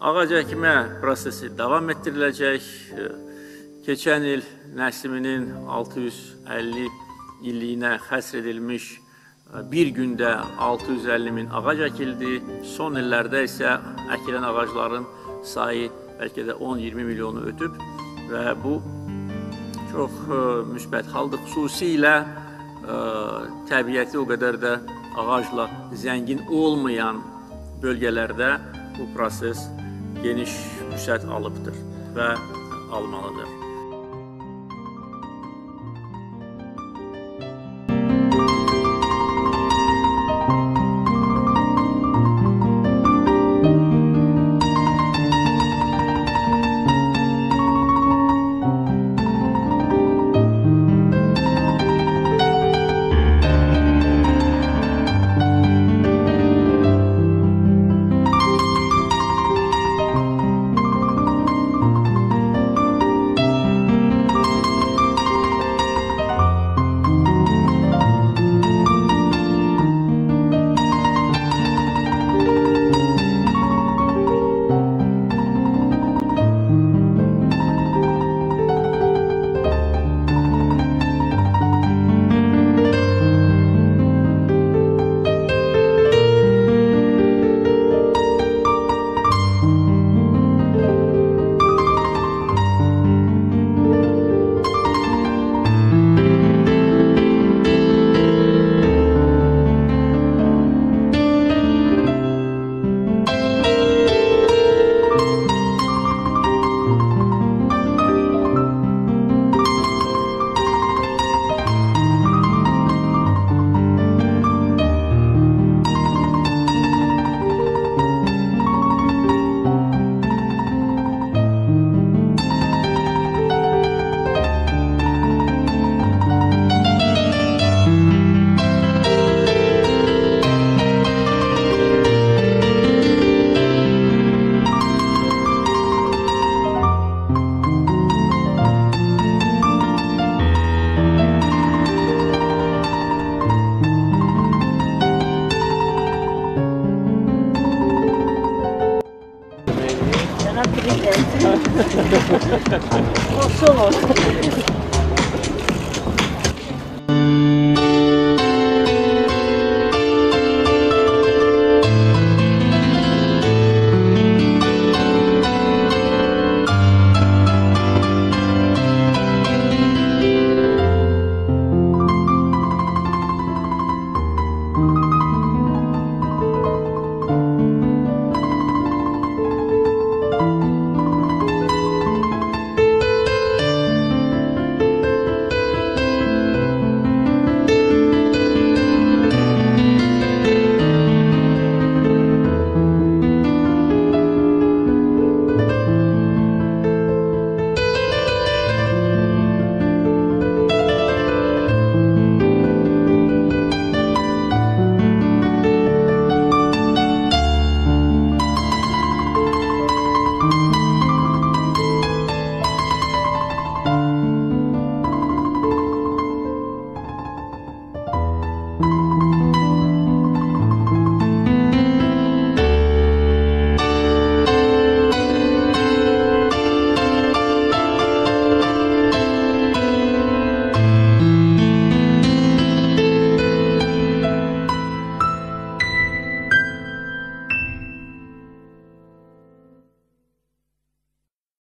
Ağac əkmə prosesi davam etdiriləcək. Keçən il Nəsiminin 650 illiyinə həsr edilmiş bir gündə 650 min ağac əkildi. Son illərdə isə əkilən ağacların sayı bəlkə də 10-20 milyonu ötüb və bu çox müsbət haldır. Xüsusilə təbiəti o qədər də ağacla zəngin olmayan bölgələrdə bu proses geniş vüsət alıbdır və almalıdır. Olsun olsun.